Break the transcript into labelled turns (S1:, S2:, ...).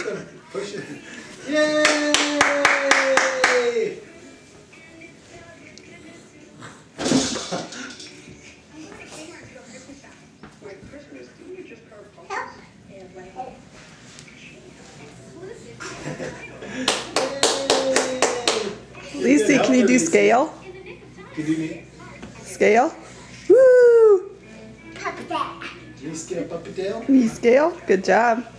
S1: gonna push it. Yay!
S2: Lisi, can you do scale?
S1: Can you do me?
S2: Scale? Woo!
S1: Me scale puppy tail?
S2: Me scale? Good job.